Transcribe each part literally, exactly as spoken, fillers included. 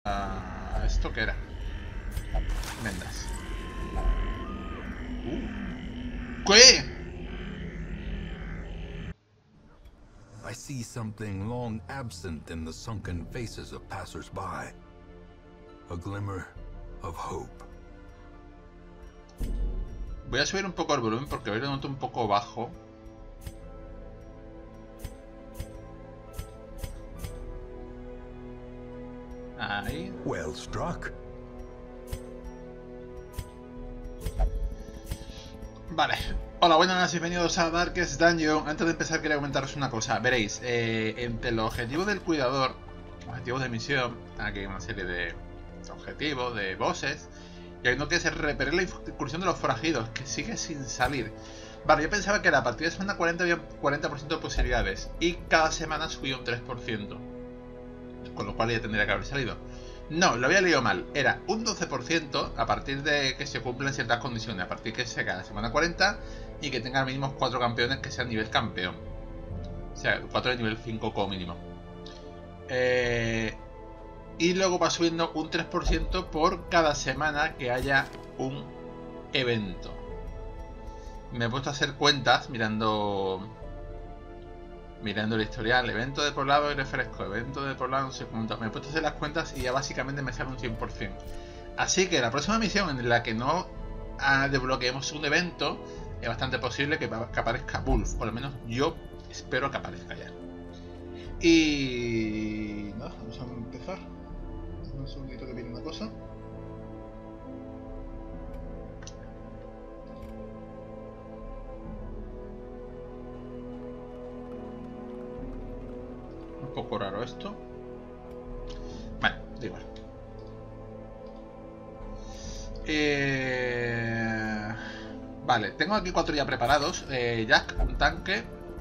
Uh, ¿Esto qué era? Vendas. Uh. ¿Qué? I see something long absent in the sunken faces of passers-by. A glimmer of hope. Voy a subir un poco el volumen porque hoy lo noto un poco bajo. Ahí. Well struck. Vale. Hola, buenas, bienvenidos a Darkest Dungeon. Antes de empezar quería comentaros una cosa. Veréis, eh, entre los objetivos del cuidador, objetivos de misión, aquí hay una serie de objetivos, de bosses, y hay uno que es repeler la incursión de los forajidos, que sigue sin salir. Vale, yo pensaba que era a partir de semana cuarenta había cuarenta por ciento de posibilidades, y cada semana subía un tres por ciento. Con lo cual ya tendría que haber salido. No, lo había leído mal. Era un doce por ciento a partir de que se cumplen ciertas condiciones. A partir de que se cada semana cuarenta y que tenga mínimo cuatro campeones que sean nivel campeón. O sea, cuatro de nivel cinco como mínimo. Eh, y luego va subiendo un tres por ciento por cada semana que haya un evento. Me he puesto a hacer cuentas mirando... Mirando el historial, evento de poblado y refresco, evento de poblado no sé cuánto. Me he puesto a hacer las cuentas y ya básicamente me sale un cien por ciento. Así que la próxima misión en la que no ah, desbloqueemos un evento, es bastante posible que, que aparezca Wolf. O al menos yo espero que aparezca ya. Y... nada, vamos a empezar. Un segundito que viene una cosa. Un poco raro esto. Vale, da igual. Eh... Vale, tengo aquí cuatro ya preparados. Eh, Jack, un tanque.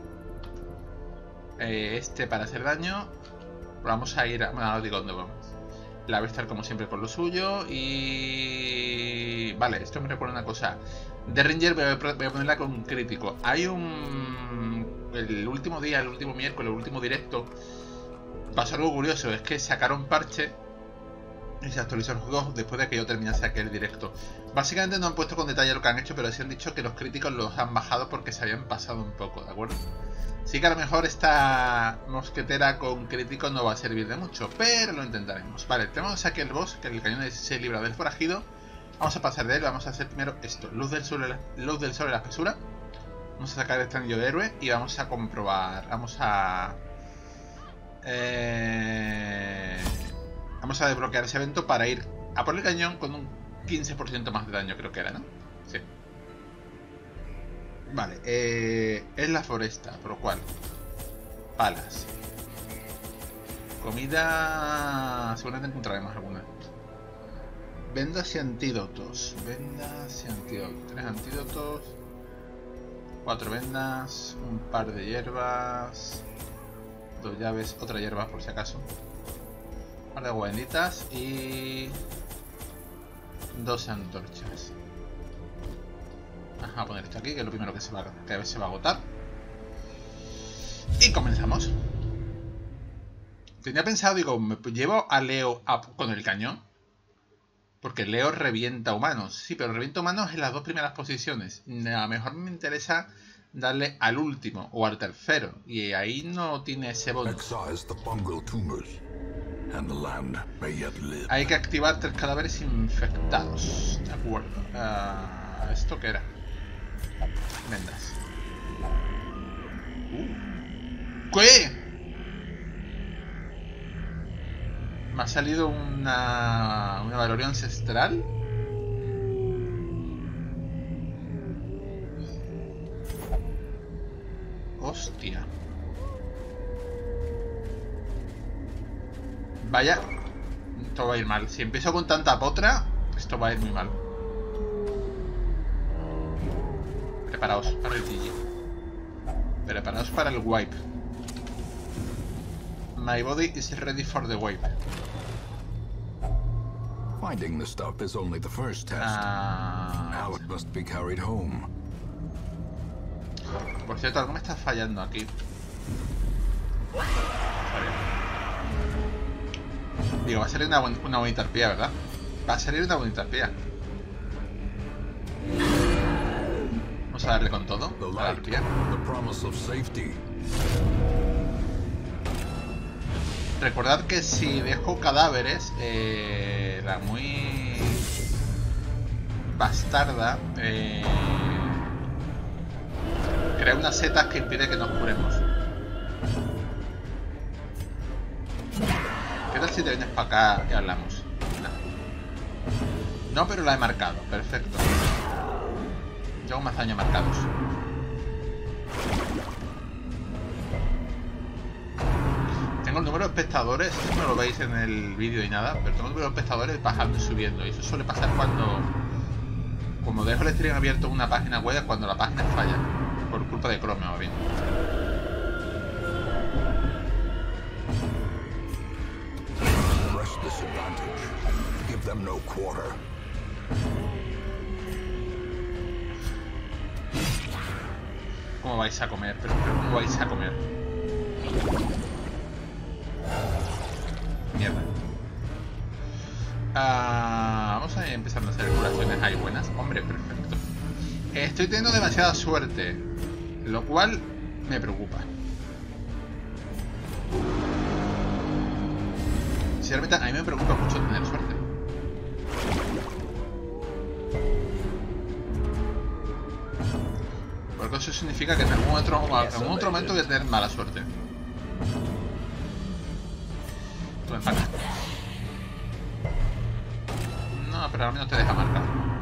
Eh, este para hacer daño. Vamos a ir a... Bueno, no digo dónde vamos. La voy a estar como siempre con lo suyo. Y... Vale, esto me recuerda una cosa. De Ranger voy a, voy a ponerla con un crítico. Hay un... El último día, el último miércoles, el último directo, pasó algo curioso, es que sacaron parche y se actualizó el juego después de que yo terminase aquel directo. Básicamente no han puesto con detalle lo que han hecho, pero sí han dicho que los críticos los han bajado porque se habían pasado un poco, ¿de acuerdo? Sí que a lo mejor esta mosquetera con crítico no va a servir de mucho, pero lo intentaremos. Vale, tenemos aquí el boss, que el cañón de se libra del forajido. Vamos a pasar de él, vamos a hacer primero esto, luz del sol, luz del sol en la espesura. Vamos a sacar este anillo de héroe y vamos a comprobar, vamos a... Eh, vamos a desbloquear ese evento para ir a por el cañón con un quince por ciento más de daño, creo que era, ¿no? Sí. Vale, eh, es la foresta, por lo cual palas, comida, seguramente encontraremos alguna. Vendas y antídotos. Vendas y antídotos. Tres antídotos, cuatro vendas, un par de hierbas, dos llaves, otra hierba por si acaso, un par de agua benditas y dos antorchas. Vamos a poner esto aquí, que es lo primero que se va, que se va a agotar. Y comenzamos. Tenía pensado, digo, me llevo a Leo a, con el cañón, porque Leo revienta humanos. Sí, pero revienta humanos en las dos primeras posiciones. A lo mejor me interesa darle al último o al tercero, y ahí no tiene ese bonus. Hay que activar tres cadáveres infectados. De acuerdo. Uh, ¿Esto qué era? Vendas. Uh. ¿Qué? Me ha salido una... una valoria ancestral. Hostia. Vaya. Esto va a ir mal. Si empiezo con tanta potra, esto va a ir muy mal. Preparaos para el G G. Preparaos para el wipe. My body is ready for the wipe. Finding the stuff is only the first test. Ah. Now it must be carried home. Por cierto, algo me está fallando aquí. Está bien. Digo, va a salir una, buen, una bonita arpía, ¿verdad? Va a salir una bonita arpía. Vamos a darle con todo a la arpía. Recordad que si dejo cadáveres, eh, la muy bastarda eh, crea unas setas que impide que nos curemos. ¿Qué tal si te vienes para acá y hablamos? No. No, pero la he marcado. Perfecto. Llevo más daño marcados. Tengo el número de espectadores, no lo veis en el vídeo y nada, pero tengo el número de espectadores bajando y subiendo. Y eso suele pasar cuando... Como dejo el stream abierto en una página web, cuando la página falla. Por culpa de Chrome, más bien. ¿Cómo vais a comer? Pero, pero ¿cómo vais a comer? Mierda. Ah, vamos a ir empezando a hacer curaciones ahí buenas. Hombre, perfecto. Estoy teniendo demasiada suerte, lo cual me preocupa. Sinceramente, a mí me preocupa mucho tener suerte. Porque eso significa que en algún otro, en algún otro momento voy a tener mala suerte. Tú ven para acá. No, pero al menos te deja marcar.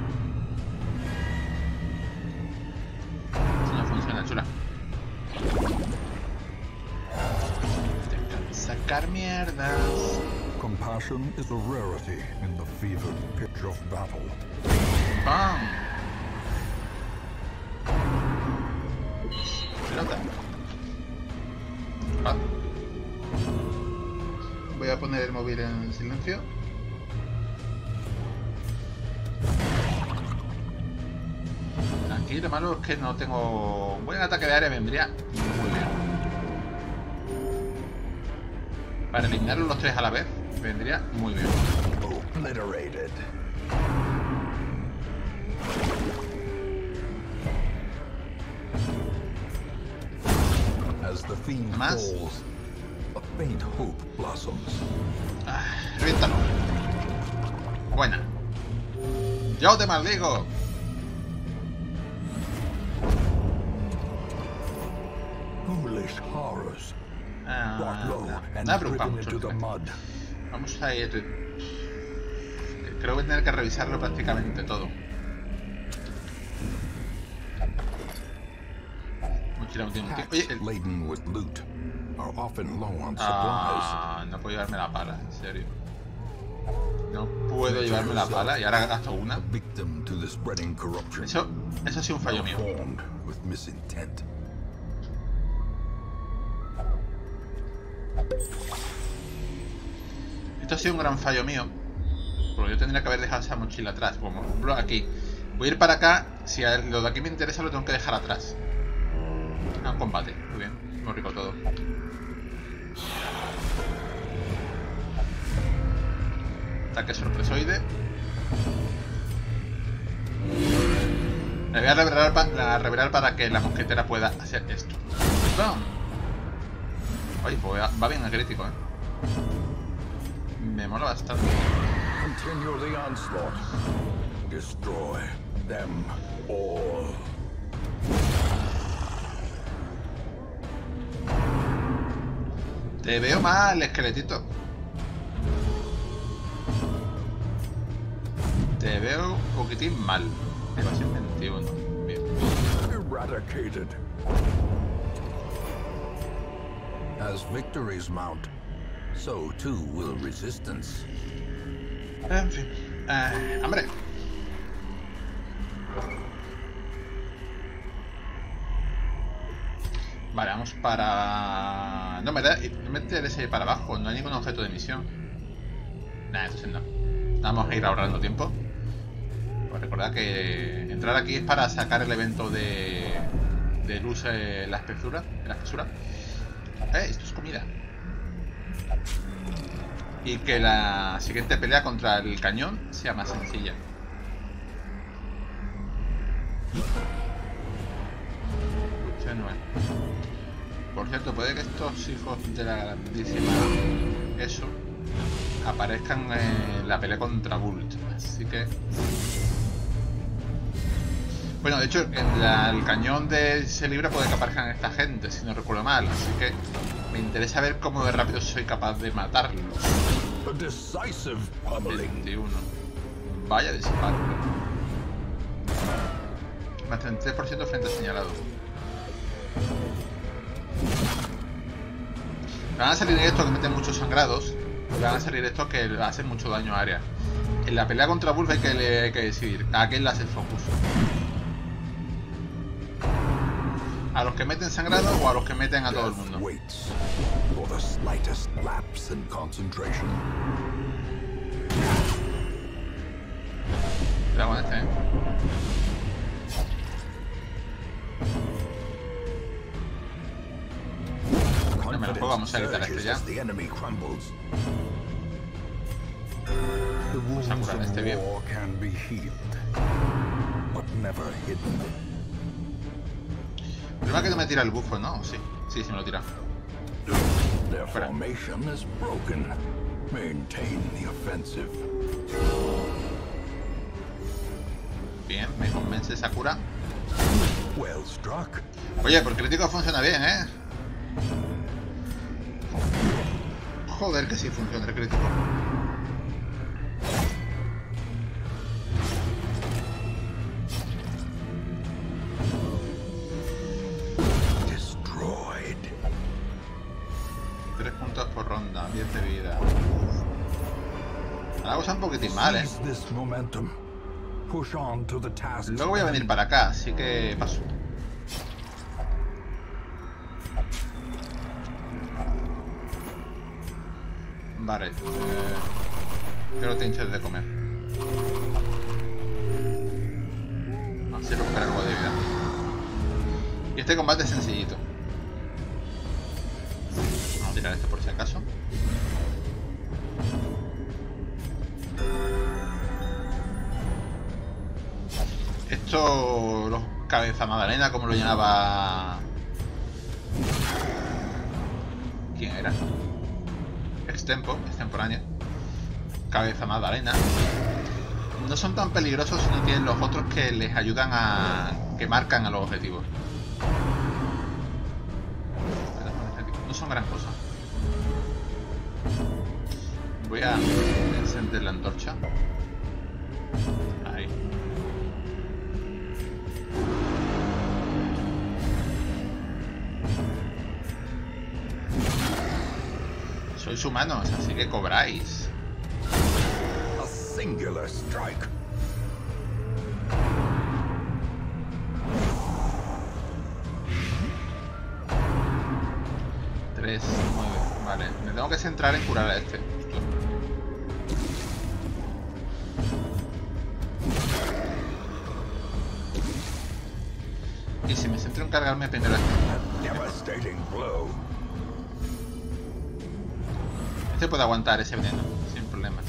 Eso no funciona, chula. Te sacar mierdas. Compassion is a rarity in the fevered pitch of battle. ¡Bam! Pelota. Ah. Voy a poner el móvil en silencio. Aquí lo malo es que no tengo... Un buen ataque de área vendría muy bien. Para eliminarlos los tres a la vez vendría muy bien. Obliterated. As the fiend falls, a faint hope blossoms. Ah, reviéntalo. Buena. Yo te maldigo. Foolish horrors. Ah, no, no me preocupa mucho. Vamos a ir. Creo que voy a tener que revisarlo prácticamente todo. Mochila multimonte. Oye, el... Ah, no puedo llevarme la pala, en serio. No puedo llevarme la pala y ahora gasto una. Eso, eso ha sido un fallo mío. Esto ha sido un gran fallo mío. Porque yo tendría que haber dejado esa mochila atrás. Como por ejemplo aquí. Voy a ir para acá. Si lo de aquí me interesa lo tengo que dejar atrás. Ah, un combate. Muy bien. Muy rico todo. Ataque sorpresoide. Me voy a revelar, pa a revelar para que la mosquetera pueda hacer esto. ¡Bam! Oye, pues va bien el crítico, eh. Me mola bastante. Continue the onslaught. Destroy them all. Te veo mal, esqueletito. Te veo un poquitín mal. Evasión veintiuno. Bien. Eradicated. As victories mount, so too will resistance. En fin. Eh, hombre. Vale, vamos para... No me, da... no me interesa ir para abajo, no hay ningún objeto de misión. Nah, entonces no. Vamos a ir ahorrando tiempo. Pues recordad que entrar aquí es para sacar el evento de, de luz en la espesura. En la espesura. Eh, esto es comida. y que la siguiente pelea contra el cañón sea más sencilla. Por cierto, puede que estos hijos de la grandísima eso aparezcan en la pelea contra Bult, así que... Bueno, de hecho, en la, el cañón de ese libro puede que aparezcan esta gente, si no recuerdo mal, así que me interesa ver cómo de rápido soy capaz de matarlos. veintiuno. Vaya disparo. Más treinta y tres por ciento frente al señalado. Van a salir estos que meten muchos sangrados. Van a salir estos que le hacen mucho daño a área. En la pelea contra Wolf hay que, le, hay que decidir a quién le hace el focus. ¿A los que meten sangrado o a los que meten a todo el mundo? Cuidado con este, eh. No me lo juego, vamos a evitar este ya. Vamos a curar a este viejo. El problema es que no me tira el bufo, ¿no? Sí, sí, sí me lo tira. Fuera. Bien, me convence Sakura. Oye, por crítico funciona bien, ¿eh? Joder, que sí funciona el crítico. Tres puntos por ronda, diez de vida. La cosa un poquitín mal, ¿eh? Luego voy a venir para acá, así que paso. Vale, eh, que no tengo de comer. Así recuperar algo de vida. Y este combate es sencillito. Vamos a tirar esto por si acaso. Esto, los cabeza magdalena, como lo llamaba... ¿Quién era? Extempo, extemporáneo. Cabeza magdalena. No son tan peligrosos si no tienen los otros que les ayudan a... que marcan a los objetivos. No son gran cosa. Voy a encender la antorcha. Ahí. Sois humanos, así que cobráis. A singular strike. tres, nueve. Vale, me tengo que centrar en curar a este. Justo. Y si me centro en cargarme primero a este. Devastating blow. Este puede aguantar ese veneno, sin problemas.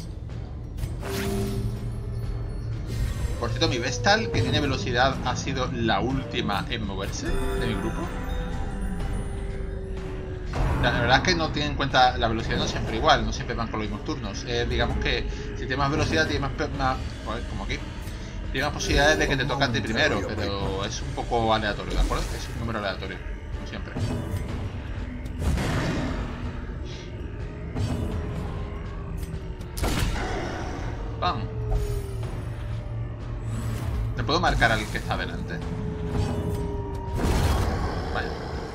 Por cierto, mi Vestal, que tiene velocidad, ha sido la última en moverse de mi grupo. La verdad es que no tienen en cuenta la velocidad, no siempre igual, no siempre van con los mismos turnos. Eh, digamos que si tiene más velocidad, tiene más, más joder, como aquí, tiene más posibilidades de que te toque a ti primero, pero es un poco aleatorio, ¿de acuerdo? Es un número aleatorio, como siempre. ¡Pam! ¿Te puedo marcar al que está delante? Vaya.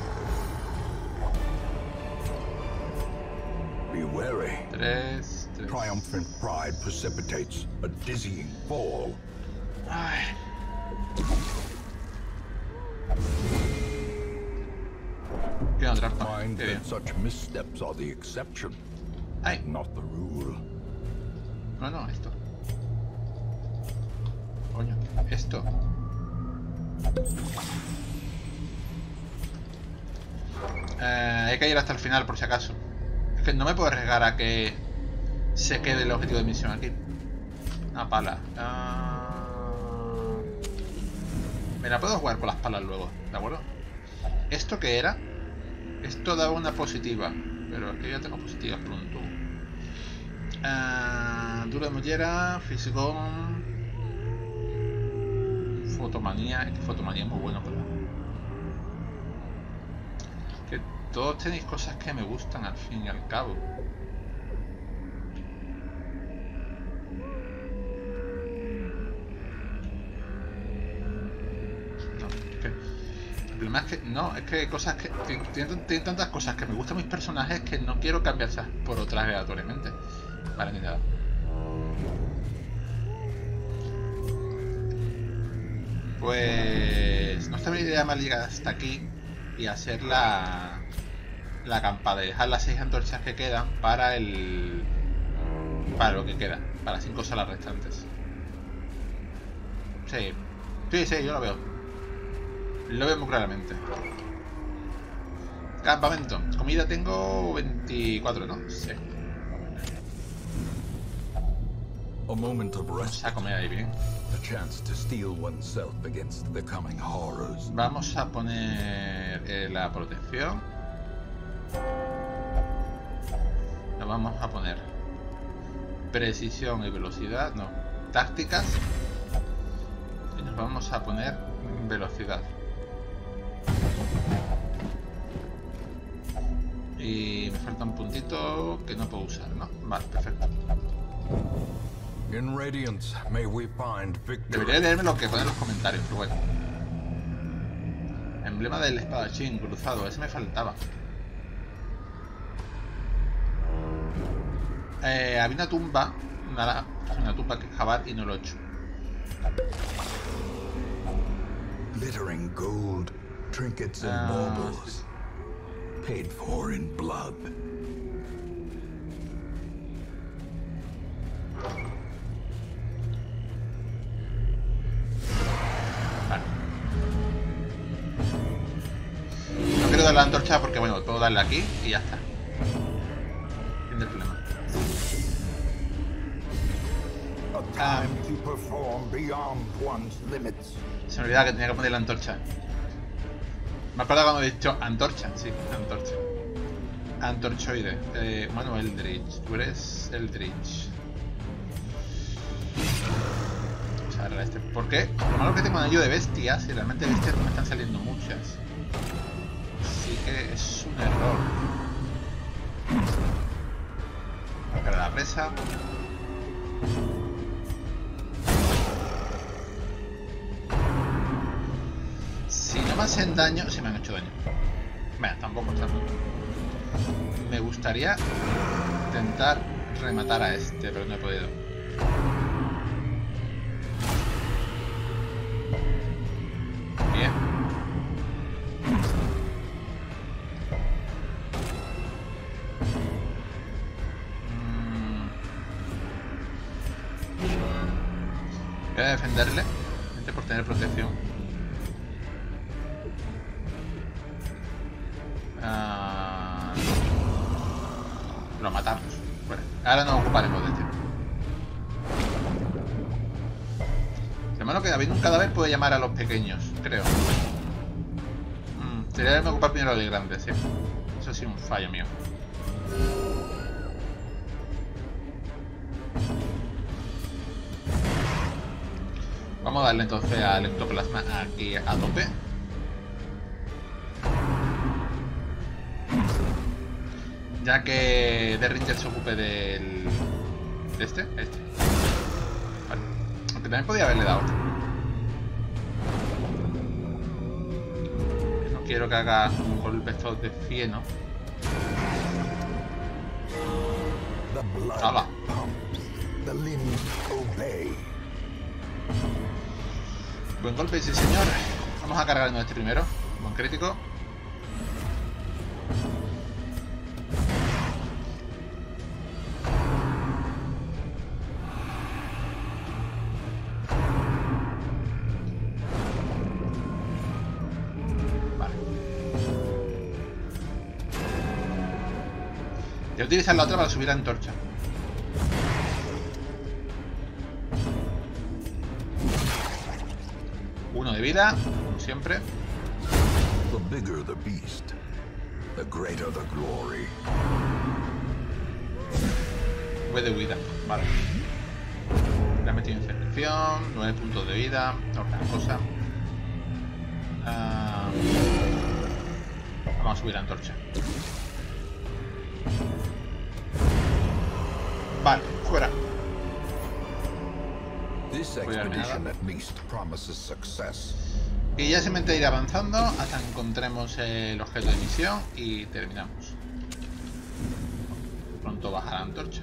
Be wary. Tres, tres. Triumphant pride precipitates a dizzying fall. Ay. Qué una trampa. Mind Qué bien. that such missteps are the exception, Ay. not the rule. No, no, esto. Coño, esto. Eh, hay que ir hasta el final por si acaso. Es que no me puedo arriesgar a que se quede el objetivo de misión aquí. Una pala. Uh... Me la puedo jugar con las palas luego, ¿de acuerdo? ¿Esto qué era? Esto daba una positiva, pero aquí ya tengo positivas por un tubo. Uh, duro de mollera, fisgón, fotomanía. Es que fotomanía es muy bueno, pero que todos tenéis cosas que me gustan al fin y al cabo. No, es que el problema es que no, es que hay cosas que tienen, tienen tantas cosas que me gustan mis personajes que no quiero cambiarlas por otras aleatoriamente. Vale, ni nada. Pues no está bien idea más llegar hasta aquí y hacer la la acampada y dejar las seis antorchas que quedan para el para lo que queda, para las cinco salas restantes. Sí, sí, sí, yo lo veo. Lo veo muy claramente. Campamento. Comida tengo veinticuatro, ¿no? Sí. A moment of Vamos rest. a comer ahí bien. A chance to steel oneself against the coming horrors. Vamos a poner eh, la protección. Nos vamos a poner precisión y velocidad. No, tácticas. Y nos vamos a poner velocidad. Y me falta un puntito que no puedo usar, ¿no? Vale, perfecto. In Radiance, may we find victory. Debería leerme lo que pone en los comentarios, pero bueno. Emblema del espadachín cruzado, ese me faltaba. Eh, había una tumba, una, una tumba que excavar y no lo he hecho. Glittering gold, trinkets and Ah, baubles, paid for in blood. Vale. No quiero dar la antorcha porque, bueno, puedo darle aquí y ya está. Fin del problema. A time to perform beyond one's limits. Se me olvidaba que tenía que poner la antorcha. Me acuerdo cuando he dicho antorcha, sí, antorcha. Antorchoide. Eh, bueno, Eldritch. Tú eres Eldritch. Vamos a agarrar este. ¿Por qué? Lo malo que tengo en ello de bestias, y realmente bestias no me están saliendo muchas. Así que es un error. Sacar la presa. Si no me hacen daño, si me han hecho daño. Bueno, tampoco está mucho. Me gustaría intentar rematar a este, pero no he podido. Bien. Mm. Voy a defenderle, simplemente por tener protección. Uh, lo matamos. Bueno, ahora nos ocuparemos de este. De modo que habiendo un cadáver puede llamar a los pequeños, creo. Mm, sería me ocupar primero del grande, sí. Eso sí, un fallo mío. Vamos a darle entonces al ectoplasma aquí a tope. Ya que The Ranger se ocupe del... ¿De este? Este. Vale. Aunque también podía haberle dado otro. No quiero que haga un golpe estos de fieno. The blood ¡Hala! pumps, the limbs obey. Buen golpe, sí señor. Vamos a cargarnos este primero. Buen crítico. Voy a utilizar la otra para subir la antorcha. Uno de vida, como siempre. The bigger the beast, the greater the glory. nueve de vida, vale. Le ha metido infección, nueve puntos de vida, otra cosa. Uh, vamos a subir la antorcha. Vale, fuera. This expedition at least promises success. Y ya simplemente ir avanzando hasta que encontremos el objeto de misión y terminamos. Pronto baja la antorcha.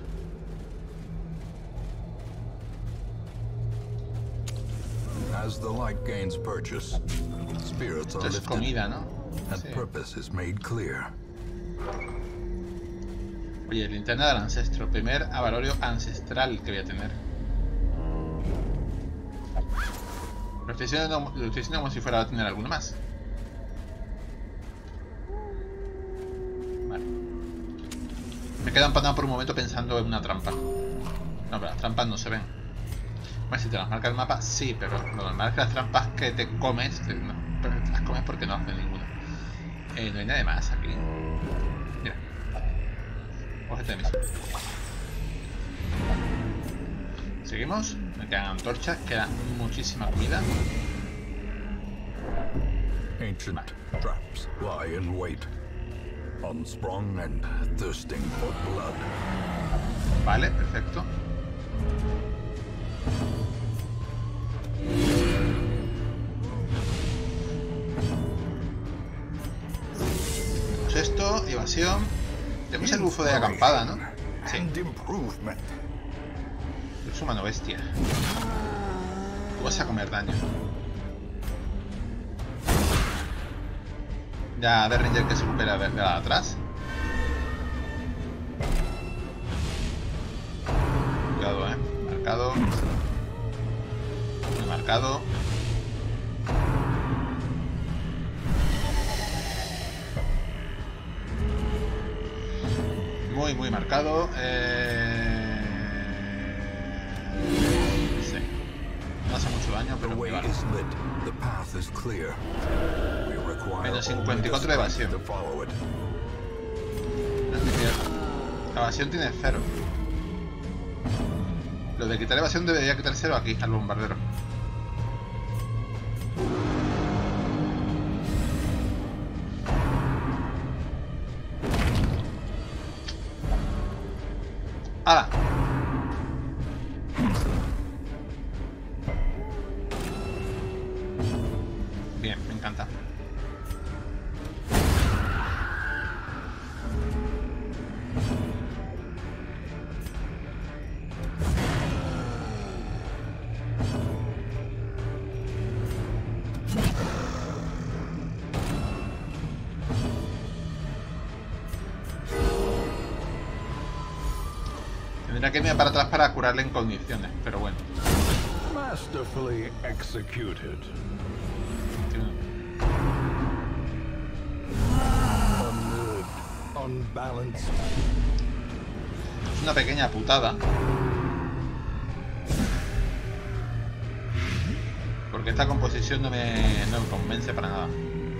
As the light gains purchase, spirits are Esto es lifted comida, ¿no? and Sí. purpose is made clear. Oye, linterna del ancestro. Primer avalorio ancestral que voy a tener. Lo estoy diciendo, lo estoy diciendo como si fuera a tener alguno más. Vale. Me he quedado empanado por un momento pensando en una trampa. No, pero las trampas no se ven. Bueno, si te las marca el mapa, sí, pero lo normal es que las trampas que te comes, te, no, pero te las comes porque no hacen ninguna. Eh, no hay nada más aquí. Mira. Objeto de misión. Seguimos. Me quedan antorchas, queda muchísima comida. Ancient traps lie in wait, unsprung and thirsting for blood. Vale, perfecto. Pues esto, evasión. Tenemos el bufo de acampada, ¿no? Sí. And improvement. Es humano bestia. Tú vas a comer daño. Ya de Ranger que se recupera de, de atrás. Cuidado, eh. Marcado. Muy marcado. Muy, muy marcado. Eh... Sí. No hace mucho daño, The pero muy way vale. is lit. The path is clear. We require Menos only cincuenta y cuatro de the evasión. strength to follow it. No es cierto. La evasión tiene cero. Lo de quitar evasión debería quitar cero aquí, al bombardero. ¡Hala! Bien, me encanta. Tendría que irme para atrás para curarle en condiciones, pero bueno. Masterfully executed. Unnerved, unbalanced. Es una pequeña putada. Porque esta composición no me, no me convence para nada.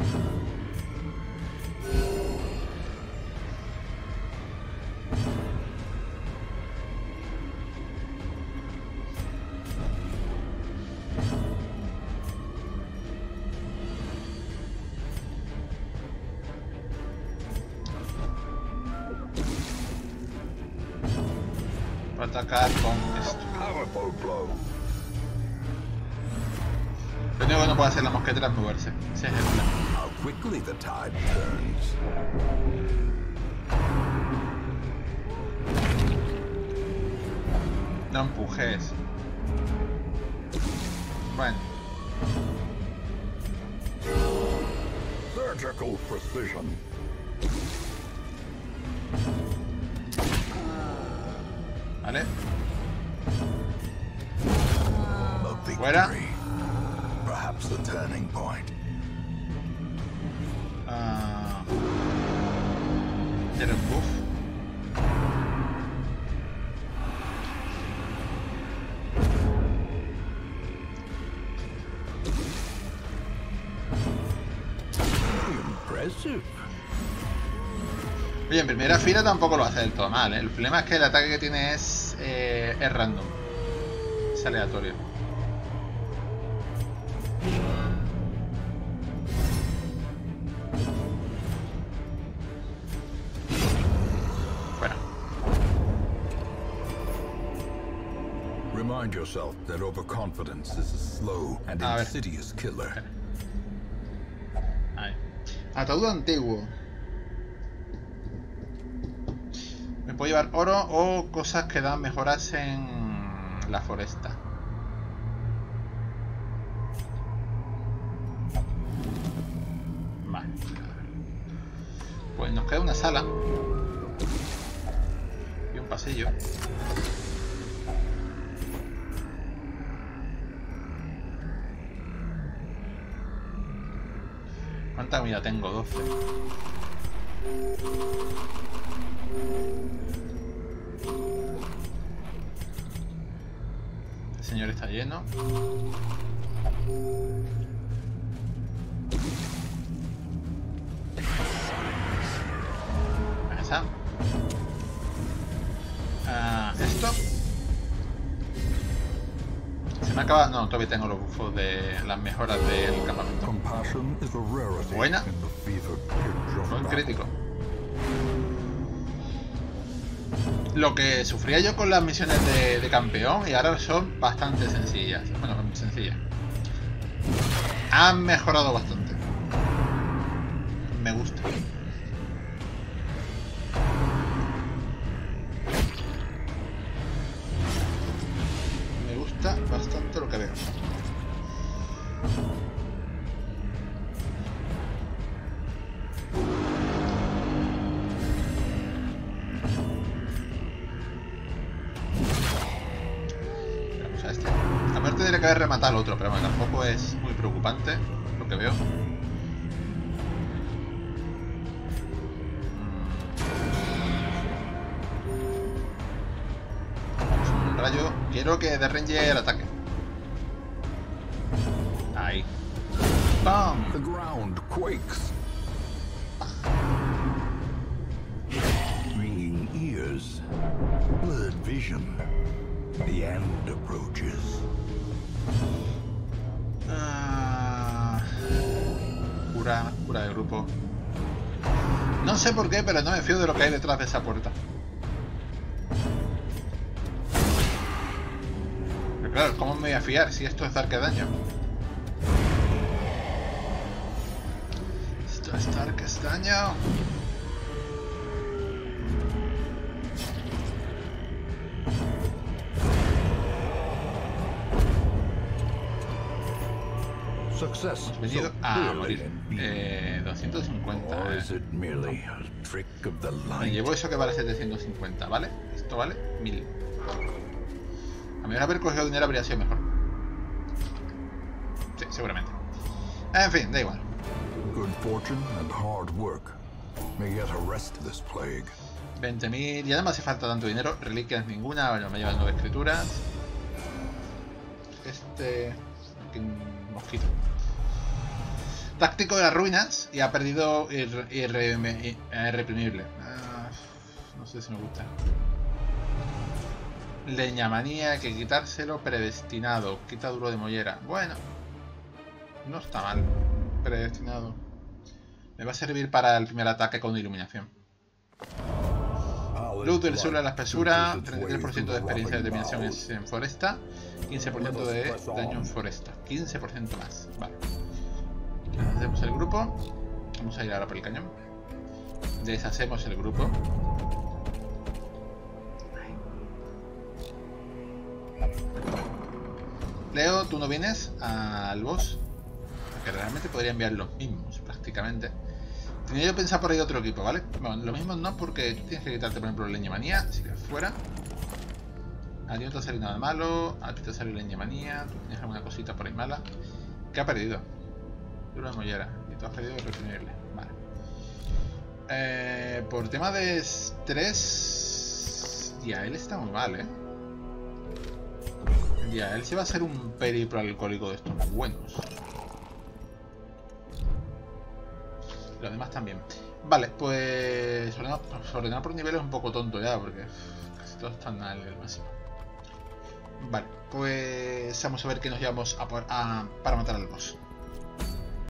Para atacar con esto. Powerful blow. Lo único que no puede hacer la mosquetera es moverse. Ese es el plan. How quickly the tide turns. No empujes. Bueno, Surgical precision. vale. A victory. Fuera. Perhaps the turning point. Ah, Tiene un buff. Oye, en primera fila tampoco lo hace del todo mal, ¿eh? El problema es que el ataque que tiene es, eh, es random. Es aleatorio. Bueno. Remind yourself that overconfidence is a slow and A ver. insidious killer. Ahí. Ataúd antiguo. Me puedo llevar oro o cosas que dan mejoras en la foresta. Vale. Pues nos queda una sala. Y un pasillo. ¿Cuánta comida tengo? doce. El señor está lleno. Esa. Ah, esto. Se me acaba. No, todavía tengo los bufos de las mejoras del campamento. Compassion is a rarity Buena. in the fever pitch of Fue un battle. crítico. Lo que sufría yo con las misiones de, de campeón y ahora son bastante sencillas. Bueno, sencillas. Han mejorado bastante. Me gusta. Me gusta bastante lo que veo. Vamos a este. Aparte tendría que haber rematado al otro, pero bueno, tampoco es muy preocupante lo que veo. Vamos, un rayo. Quiero que derrenge el ataque. Ahí. ¡Bam! The ground quakes. Ringing ears. Blurred vision. The end approaches. Ah, cura, cura de grupo. No sé por qué, pero no me fío de lo que hay detrás de esa puerta. Pero claro, ¿cómo me voy a fiar si esto es dar que daño? Esto es dar que es daño. Success Hemos venido so a clearly morir. in being. Eh, doscientos cincuenta. Or eh. is it merely a trick of the Me light? llevo eso que vale setecientos cincuenta, ¿vale? Esto vale mil. A mí haber cogido dinero habría sido mejor. Sí, seguramente. En fin, da igual. Good fortune and hard work may yet arrest this plague. veinte mil, ya no me hace falta tanto dinero. Reliquias ninguna, bueno, me llevan nueve escrituras. Este... aquí un mosquito. Táctico de las ruinas y ha perdido irre, irre, irre, irreprimible. Ah, no sé si me gusta. Leñamanía, hay que quitárselo. Predestinado, quita duro de mollera. Bueno, no está mal. Predestinado. Me va a servir para el primer ataque con iluminación. Luz del sur a la espesura, treinta y tres por ciento de experiencia de determinación en foresta, quince por ciento de daño en foresta, quince por ciento más. Vale. Hacemos el grupo. Vamos a ir ahora por el cañón. Deshacemos el grupo. Leo, tú no vienes al boss. Porque realmente podría enviar los mismos, prácticamente. Tenía yo pensado por ahí otro equipo, ¿vale? Bueno, lo mismo no, porque tú tienes que quitarte, por ejemplo, leñamanía, así que fuera. A ti no te ha salido nada malo, a ti te ha salido leñamanía, tú tienes alguna cosita por ahí mala. ¿Qué ha perdido? Duro de mollera, y tú has perdido irreprimible. Vale. Eh, por tema de estrés... Ya, él está muy mal, ¿eh? Ya, él se va a hacer un periplo alcohólico de estos buenos. Los demás también. Vale, pues ordenar, ordenar por nivel es un poco tonto ya, porque casi todos están al nivel máximo. Vale, pues vamos a ver qué nos llevamos a, por, a para matar al boss.